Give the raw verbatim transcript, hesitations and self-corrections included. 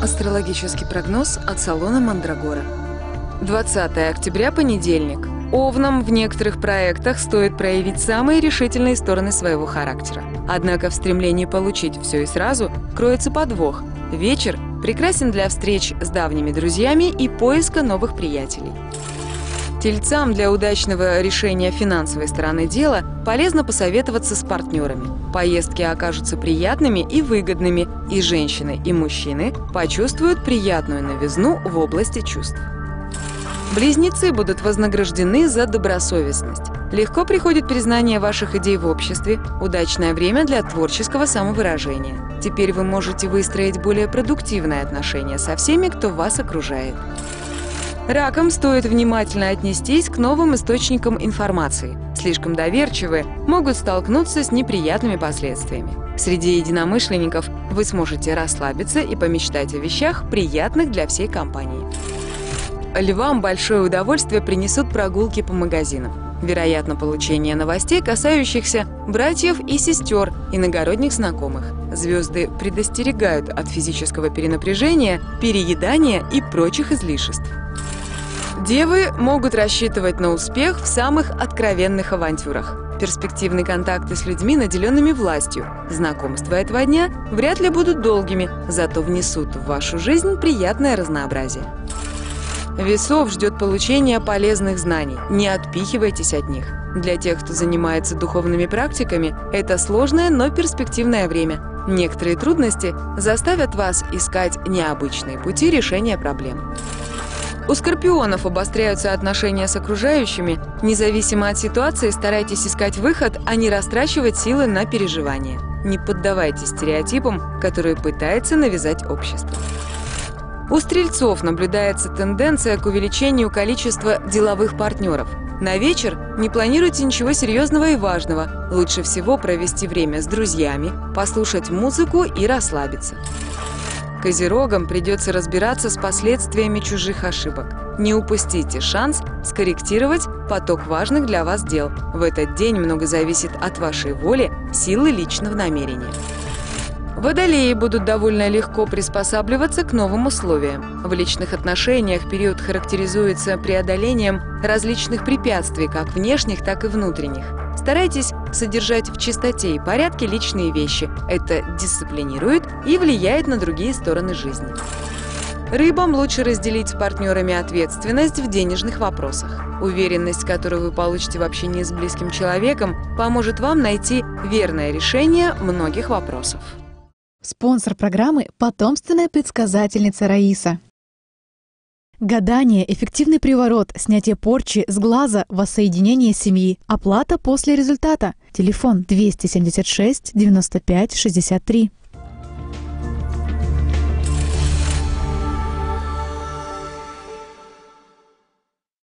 Астрологический прогноз от салона Мандрагора. двадцатое октября, понедельник. Овнам в некоторых проектах стоит проявить самые решительные стороны своего характера. Однако в стремлении получить все и сразу кроется подвох. Вечер прекрасен для встреч с давними друзьями и поиска новых приятелей. Тельцам для удачного решения финансовой стороны дела полезно посоветоваться с партнерами. Поездки окажутся приятными и выгодными, и женщины, и мужчины почувствуют приятную новизну в области чувств. Близнецы будут вознаграждены за добросовестность. Легко приходит признание ваших идей в обществе, удачное время для творческого самовыражения. Теперь вы можете выстроить более продуктивные отношения со всеми, кто вас окружает. Ракам стоит внимательно отнестись к новым источникам информации. Слишком доверчивые могут столкнуться с неприятными последствиями. Среди единомышленников вы сможете расслабиться и помечтать о вещах, приятных для всей компании. Львам большое удовольствие принесут прогулки по магазинам. Вероятно, получение новостей, касающихся братьев и сестер, иногородних знакомых. Звезды предостерегают от физического перенапряжения, переедания и прочих излишеств. Девы могут рассчитывать на успех в самых откровенных авантюрах. Перспективные контакты с людьми, наделенными властью. Знакомства этого дня вряд ли будут долгими, зато внесут в вашу жизнь приятное разнообразие. Весов ждет получение полезных знаний. Не отпихивайтесь от них. Для тех, кто занимается духовными практиками, это сложное, но перспективное время. Некоторые трудности заставят вас искать необычные пути решения проблем. У скорпионов обостряются отношения с окружающими. Независимо от ситуации, старайтесь искать выход, а не растрачивать силы на переживания. Не поддавайтесь стереотипам, которые пытается навязать общество. У стрельцов наблюдается тенденция к увеличению количества деловых партнеров. На вечер не планируйте ничего серьезного и важного. Лучше всего провести время с друзьями, послушать музыку и расслабиться. Козерогам придется разбираться с последствиями чужих ошибок. Не упустите шанс скорректировать поток важных для вас дел. В этот день много зависит от вашей воли, силы личного намерения. Водолеи будут довольно легко приспосабливаться к новым условиям. В личных отношениях период характеризуется преодолением различных препятствий, как внешних, так и внутренних. Старайтесь содержать в чистоте и порядке личные вещи. Это дисциплинирует и влияет на другие стороны жизни. Рыбам лучше разделить с партнерами ответственность в денежных вопросах. Уверенность, которую вы получите в общении с близким человеком, поможет вам найти верное решение многих вопросов. Спонсор программы – потомственная предсказательница Раиса. Гадание, эффективный приворот, снятие порчи с глаза, воссоединение семьи. Оплата после результата. Телефон двести семьдесят шесть девяносто пять шестьдесят три.